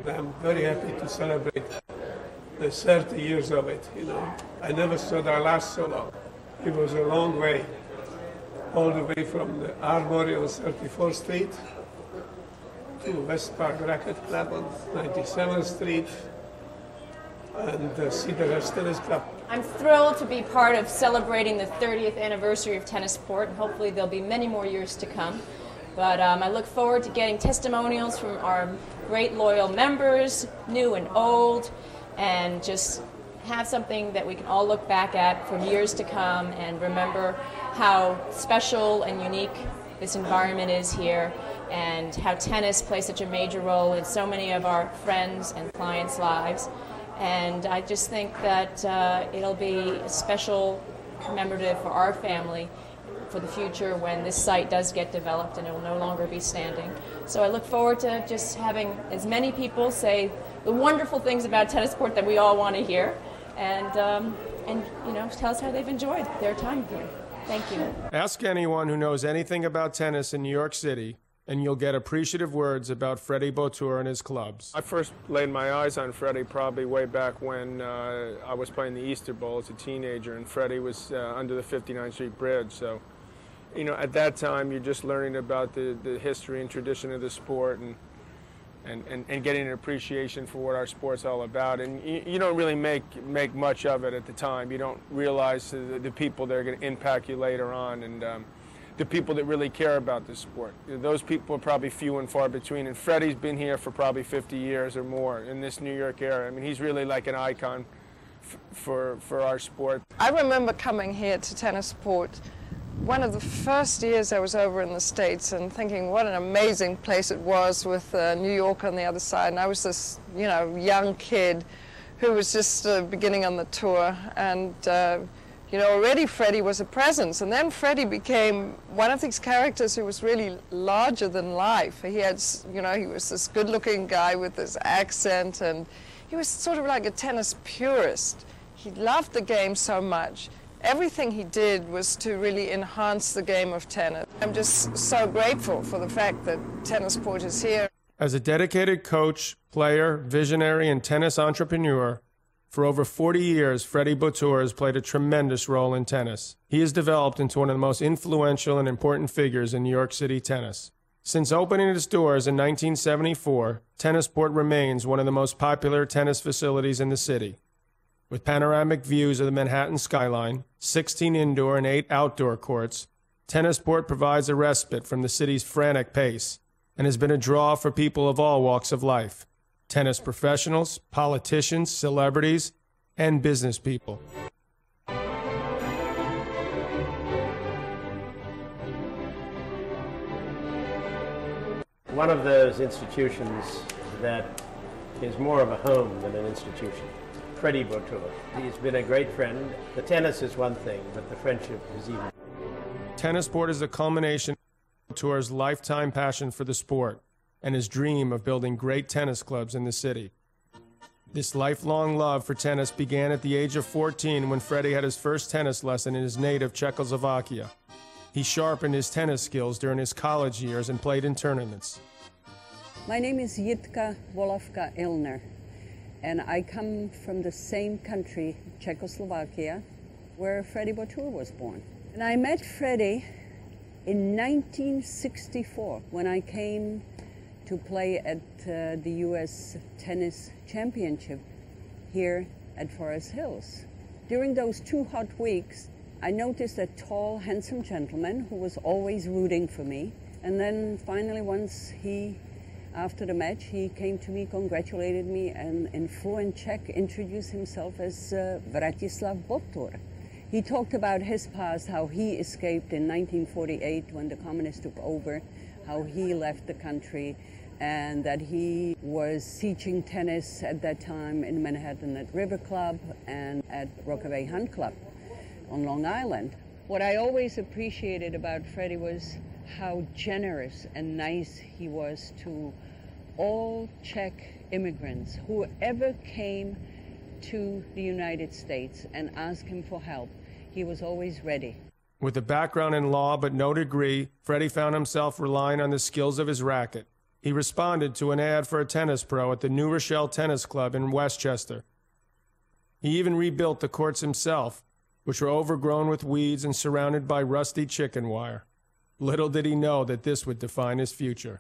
I'm very happy to celebrate the 30 years of it, you know. I never thought I last so long. It was a long way, all the way from the Armory on 34th Street to West Park Racket Club on 97th Street and the Cedar Hills Tennis Club. I'm thrilled to be part of celebrating the 30th anniversary of Tennisport, and hopefully there'll be many more years to come. But I look forward to getting testimonials from our great loyal members, new and old, and just have something that we can all look back at for years to come and remember how special and unique this environment is here and how tennis plays such a major role in so many of our friends and clients' lives. And I just think that it'll be a special commemorative for our family for the future when this site does get developed and it will no longer be standing. So I look forward to just having as many people say the wonderful things about Tennisport that we all want to hear, and you know, tell us how they've enjoyed their time here. Thank you. Ask anyone who knows anything about tennis in New York City, and you'll get appreciative words about Freddie Boutour and his clubs. I first laid my eyes on Freddie probably way back when I was playing the Easter Bowl as a teenager, and Freddie was under the 59th Street Bridge. So, you know, at that time, you're just learning about the history and tradition of the sport and getting an appreciation for what our sport's all about. And you don't really make much of it at the time. You don't realize the people that are going to impact you later on, and the people that really care about the sport. Those people are probably few and far between, and Freddie's been here for probably 50 years or more in this New York area. I mean, he's really like an icon for our sport. I remember coming here to Tennisport one of the first years I was over in the States and thinking what an amazing place it was with New York on the other side. And I was this, you know, young kid who was just beginning on the tour. And, you know, already Freddie was a presence. And then Freddie became one of these characters who was really larger than life. He had, you know, he was this good-looking guy with this accent, and he was sort of like a tennis purist. He loved the game so much. Everything he did was to really enhance the game of tennis. I'm just so grateful for the fact that Tennisport is here. As a dedicated coach, player, visionary, and tennis entrepreneur, for over 40 years, Freddie Boutour has played a tremendous role in tennis. He has developed into one of the most influential and important figures in New York City tennis. Since opening its doors in 1974, Tennisport remains one of the most popular tennis facilities in the city. With panoramic views of the Manhattan skyline, 16 indoor and 8 outdoor courts, Tennisport provides a respite from the city's frantic pace and has been a draw for people of all walks of life: tennis professionals, politicians, celebrities, and business people. One of those institutions that is more of a home than an institution. Freddie Boutour. He's been a great friend. The tennis is one thing, but the friendship is even. Tennisport is a culmination of Boutour's lifetime passion for the sport and his dream of building great tennis clubs in the city. This lifelong love for tennis began at the age of 14 when Freddie had his first tennis lesson in his native Czechoslovakia. He sharpened his tennis skills during his college years and played in tournaments. My name is Jitka Volavka Ilner, and I come from the same country, Czechoslovakia, where Freddie Boutour was born. And I met Freddie in 1964 when I came to play at the U.S. Tennis Championship here at Forest Hills. During those 2 hot weeks, I noticed a tall, handsome gentleman who was always rooting for me. And then finally once after the match, he came to me, congratulated me, and in fluent Czech introduced himself as Vratislav Boutour. He talked about his past, how he escaped in 1948 when the communists took over, how he left the country, and that he was teaching tennis at that time in Manhattan at River Club and at Rockaway Hunt Club on Long Island. What I always appreciated about Freddie was how generous and nice he was to all Czech immigrants, whoever came to the United States and asked him for help. He was always ready. With a background in law but no degree, Freddie found himself relying on the skills of his racket. He responded to an ad for a tennis pro at the New Rochelle Tennis Club in Westchester. He even rebuilt the courts himself, which were overgrown with weeds and surrounded by rusty chicken wire. Little did he know that this would define his future.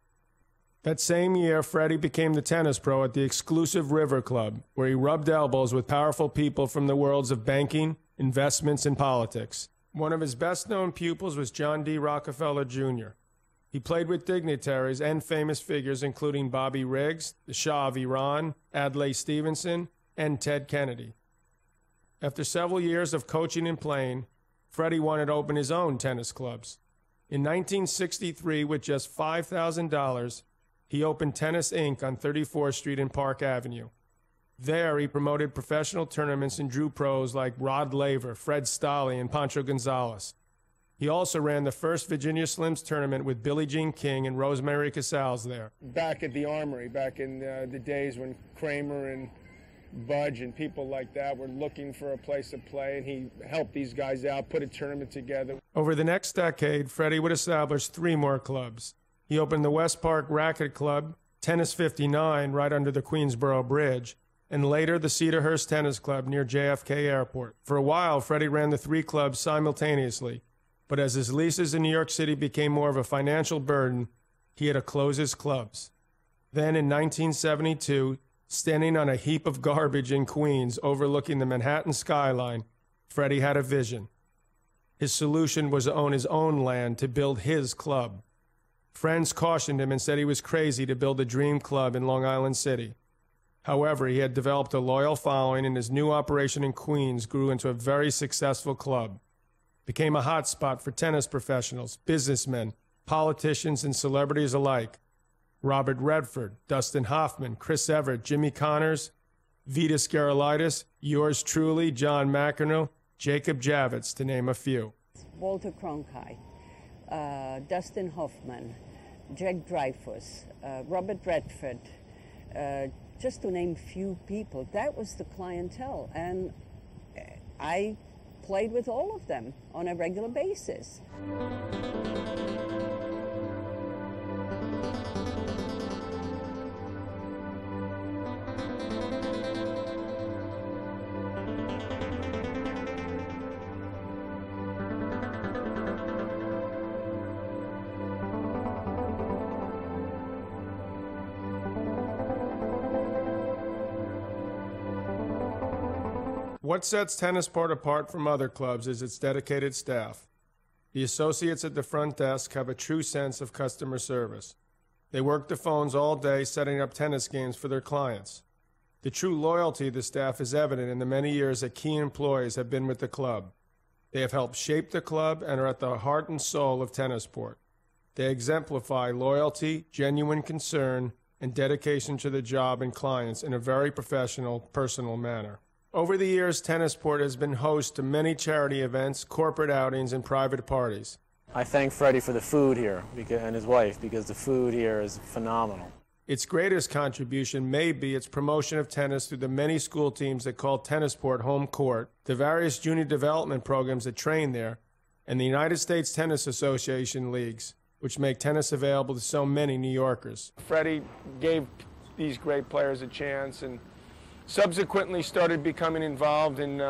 That same year, Freddie became the tennis pro at the exclusive River Club, where he rubbed elbows with powerful people from the worlds of banking, investments, and politics. One of his best-known pupils was John D. Rockefeller, Jr. He played with dignitaries and famous figures including Bobby Riggs, the Shah of Iran, Adlai Stevenson, and Ted Kennedy. After several years of coaching and playing, Freddie wanted to open his own tennis clubs. In 1963, with just $5,000, he opened Tennis Inc. on 34th Street and Park Avenue. There, he promoted professional tournaments and drew pros like Rod Laver, Fred Stolle, and Pancho Gonzalez. He also ran the first Virginia Slims tournament with Billie Jean King and Rosemary Casals there. Back at the Armory, back in the days when Kramer and Budge and people like that were looking for a place to play, and he helped these guys out, put a tournament together. Over the next decade, Freddie would establish 3 more clubs. He opened the West Park Racket Club, Tennis 59 right under the Queensboro Bridge, and later the Cedarhurst Tennis Club near JFK Airport. For a while, Freddie ran the 3 clubs simultaneously, but as his leases in New York City became more of a financial burden, he had to close his clubs. Then in 1972, standing on a heap of garbage in Queens overlooking the Manhattan skyline, Freddie had a vision. His solution was to own his own land to build his club. Friends cautioned him and said he was crazy to build a dream club in Long Island City. However, he had developed a loyal following, and his new operation in Queens grew into a very successful club. It became a hotspot for tennis professionals, businessmen, politicians, and celebrities alike. Robert Redford, Dustin Hoffman, Chris Evert, Jimmy Connors, Vitas Gerulaitis, yours truly, John McEnroe, Jacob Javits, to name a few. Walter Cronkite, Dustin Hoffman, Jack Dreyfus, Robert Redford, just to name few people. That was the clientele, and I played with all of them on a regular basis. What sets Tennisport apart from other clubs is its dedicated staff. The associates at the front desk have a true sense of customer service. They work the phones all day setting up tennis games for their clients. The true loyalty of the staff is evident in the many years that key employees have been with the club. They have helped shape the club and are at the heart and soul of Tennisport. They exemplify loyalty, genuine concern, and dedication to the job and clients in a very professional, personal manner. Over the years, Tennisport has been host to many charity events, corporate outings, and private parties. I thank Freddie for the food here and his wife, because the food here is phenomenal. Its greatest contribution may be its promotion of tennis through the many school teams that call Tennisport home court, the various junior development programs that train there, and the United States Tennis Association leagues, which make tennis available to so many New Yorkers. Freddie gave these great players a chance, and subsequently started becoming involved in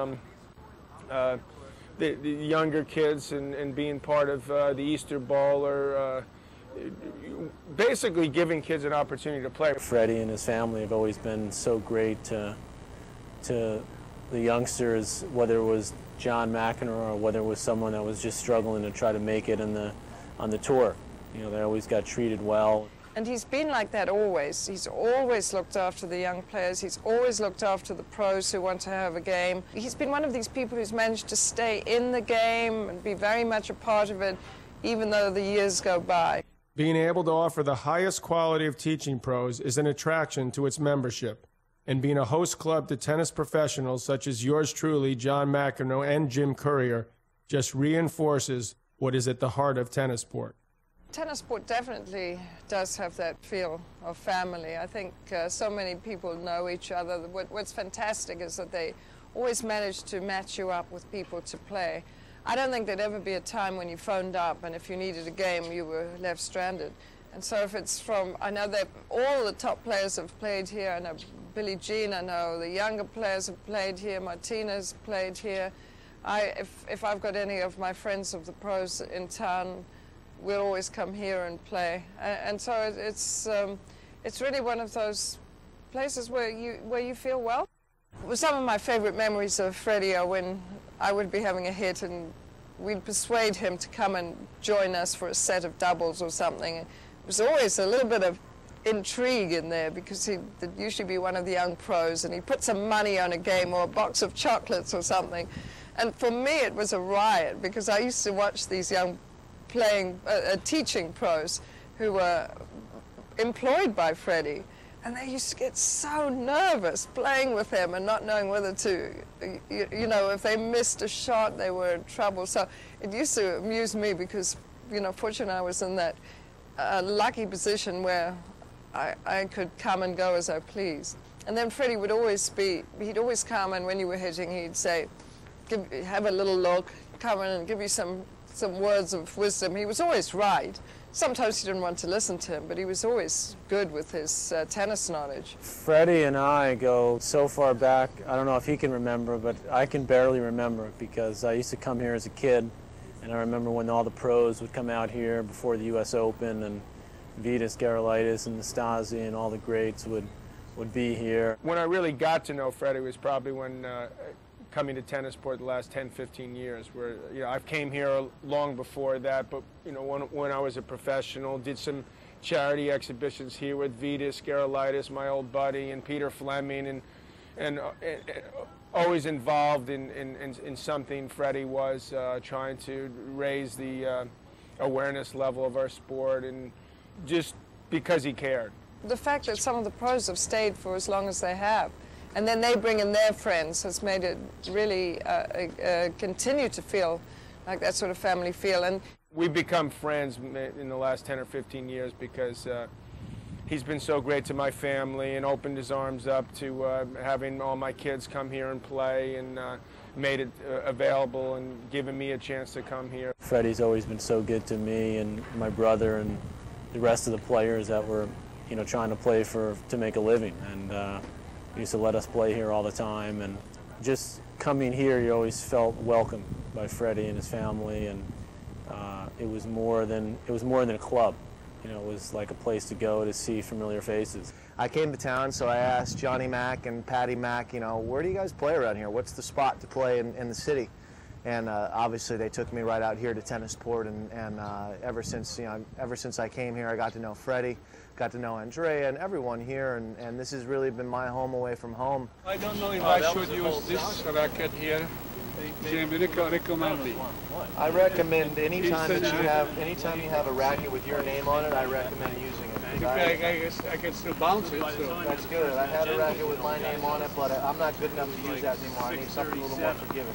the younger kids and being part of the Easter Bowl, or basically giving kids an opportunity to play. Freddie and his family have always been so great to the youngsters, whether it was John McEnroe or whether it was someone that was just struggling to try to make it on the tour. You know, they always got treated well. And he's been like that always. He's always looked after the young players. He's always looked after the pros who want to have a game. He's been one of these people who's managed to stay in the game and be very much a part of it, even though the years go by. Being able to offer the highest quality of teaching pros is an attraction to its membership. And being a host club to tennis professionals such as yours truly, John McEnroe, and Jim Courier, just reinforces what is at the heart of Tennisport. Tennisport definitely does have that feel of family. I think so many people know each other. What's fantastic is that they always manage to match you up with people to play. I don't think there'd ever be a time when you phoned up and if you needed a game, you were left stranded. And so if it's from, I know that all the top players have played here. I know Billie Jean, I know the younger players have played here. Martinez played here. If I've got any of my friends of the pros in town, we'll always come here and play. And so it's really one of those places where you feel well. Well, some of my favorite memories of Freddie are when I would be having a hit and we'd persuade him to come and join us for a set of doubles or something. It was always a little bit of intrigue in there because he'd usually be one of the young pros and he'd put some money on a game or a box of chocolates or something. And for me it was a riot because I used to watch these young teaching pros who were employed by Freddie, and they used to get so nervous playing with him and not knowing whether to, you know, if they missed a shot, they were in trouble. So it used to amuse me because, you know, fortunately I was in that lucky position where I could come and go as I pleased. And then Freddie would always he'd always come, and when you were hitting, he'd say, have a little look, come in and give you some words of wisdom. He was always right. Sometimes you didn't want to listen to him, but he was always good with his tennis knowledge. Freddie and I go so far back, I don't know if he can remember, but I can barely remember because I used to come here as a kid, and I remember when all the pros would come out here before the U.S. Open, and Vitas, Gerulaitis, and Nastase, and all the greats would be here. When I really got to know Freddie was probably when coming to Tennisport the last 10, 15 years, where, you know, I've came here long before that, but, you know, when I was a professional, did some charity exhibitions here with Vitas, Gerulaitis, my old buddy, and Peter Fleming, and always involved in something. Freddie was trying to raise the awareness level of our sport, and just because he cared. The fact that some of the pros have stayed for as long as they have, and then they bring in their friends, has made it really continue to feel like that sort of family feel. And we've become friends in the last 10 or 15 years because he's been so great to my family and opened his arms up to having all my kids come here and play, and made it available and given me a chance to come here. Freddie's always been so good to me and my brother and the rest of the players that were, you know, trying to play to make a living, and he used to let us play here all the time. And just coming here, you always felt welcome by Freddie and his family, and it was more than a club. You know, it was like a place to go to see familiar faces. I came to town, so I asked Johnny Mack and Patty Mack, you know, where do you guys play around here? What's the spot to play in the city? And obviously they took me right out here to Tennisport, and ever since I came here, I got to know Freddie, got to know Andrea and everyone here, and this has really been my home away from home. I don't know if I should use this racket here. Can you recommend me? I recommend anytime you have a racket with your name on it, I recommend using it. I can still bounce it. So. That's good. I had a racket with my name on it, but I'm not good enough to use that anymore. I need something a little more forgiving.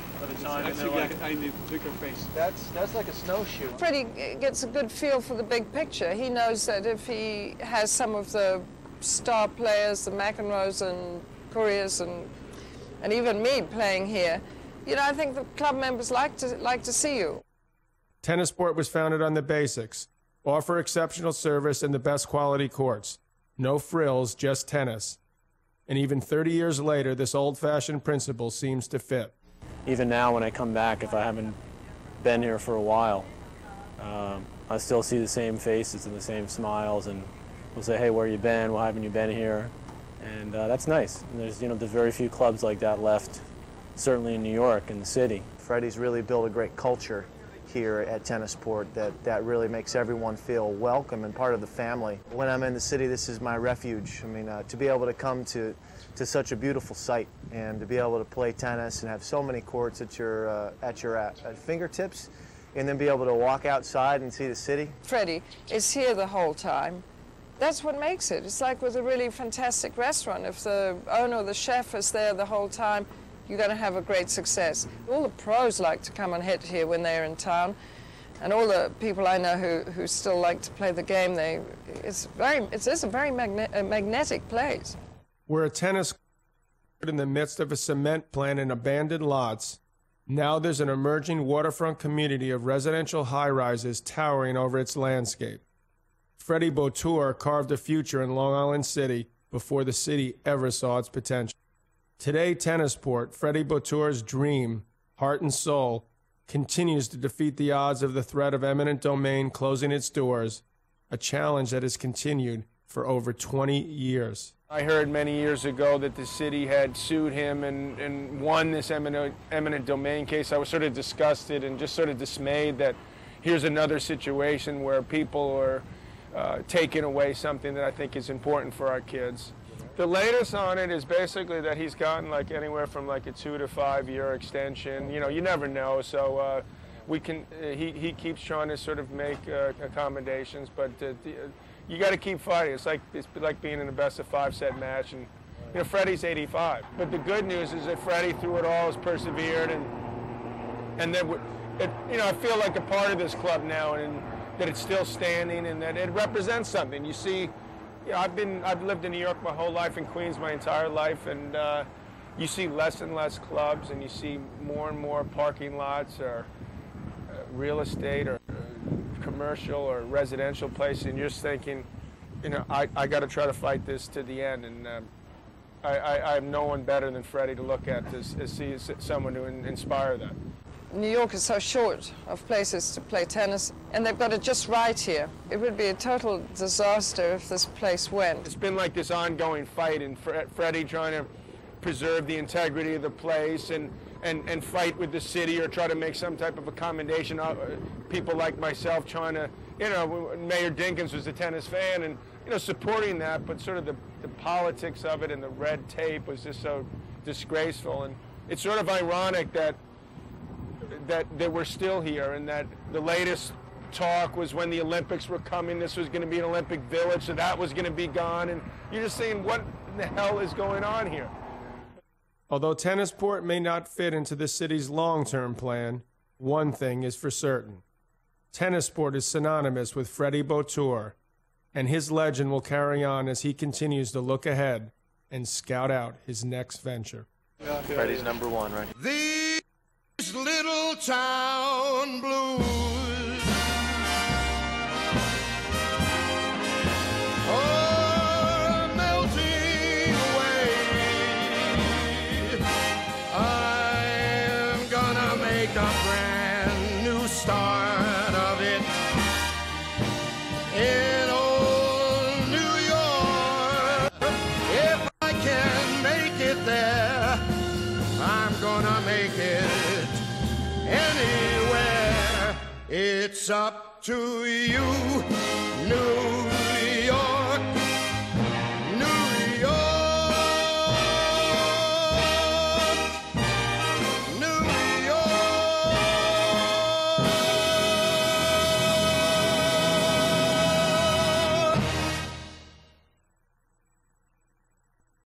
I need bigger face. That's like a snowshoe. Freddie gets a good feel for the big picture. He knows that if he has some of the star players, the McEnroes and Couriers and even me playing here, you know, I think the club members like to see you. Tennisport was founded on the basics: offer exceptional service and the best quality courts. No frills, just tennis. And even 30 years later, this old-fashioned principle seems to fit. Even now when I come back, if I haven't been here for a while, I still see the same faces and the same smiles, and we'll say, hey, where you been? Why haven't you been here? And that's nice. And there's very few clubs like that left, certainly in New York, in the city. Freddie's really built a great culture here at Tennisport that really makes everyone feel welcome and part of the family. When I'm in the city, this is my refuge. I mean, to be able to come to such a beautiful site and to be able to play tennis and have so many courts at your fingertips, and then be able to walk outside and see the city. Freddie is here the whole time. That's what makes it. It's like with a really fantastic restaurant. If the owner or the chef is there the whole time, you're going to have a great success. All the pros like to come and hit here when they're in town, and all the people I know who still like to play the game, it's a very magnetic place. We're a tennis court in the midst of a cement plant in abandoned lots. Now there's an emerging waterfront community of residential high-rises towering over its landscape. Freddie Bautour carved a future in Long Island City before the city ever saw its potential. Today, Tennisport, Freddie Bautour's dream, heart and soul, continues to defeat the odds of the threat of eminent domain closing its doors, a challenge that has continued for over 20 years. I heard many years ago that the city had sued him and won this eminent domain case. I was sort of disgusted and just sort of dismayed that here's another situation where people are taking away something that I think is important for our kids. The latest on it is basically that he's gotten like anywhere from like a 2 to 5 year extension. You know, you never know. So he keeps trying to sort of make accommodations, but you got to keep fighting. It's like being in a best of 5 set match, and you know Freddie's 85. But the good news is that Freddie, through it all, has persevered, and that you know I feel like a part of this club now, and that it's still standing, and that it represents something. You see. Yeah, I've lived in New York my whole life, in Queens my entire life, and you see less and less clubs, and you see more and more parking lots or real estate or commercial or residential places, and you're just thinking, you know, I got to try to fight this to the end, and I have no one better than Freddie to look at to see someone to inspire that. New York is so short of places to play tennis, and they've got it just right here. It would be a total disaster if this place went. It's been like this ongoing fight, and Freddie trying to preserve the integrity of the place and fight with the city or try to make some type of accommodation. People like myself trying to, you know, Mayor Dinkins was a tennis fan and, you know, supporting that, but sort of the politics of it and the red tape was just so disgraceful. And it's sort of ironic that we're still here, and that the latest talk was when the Olympics were coming, this was going to be an Olympic village, so that was going to be gone, and you're just saying, what the hell is going on here? Although Tennisport may not fit into the city's long-term plan, one thing is for certain. Tennisport is synonymous with Freddie Bautour, and his legend will carry on as he continues to look ahead and scout out his next venture. Freddie's #1, right? These little town blues are melting away. I'm gonna make a brand new start of it in old New York. If I can make it there, I'm gonna make it anywhere. It's up to you, New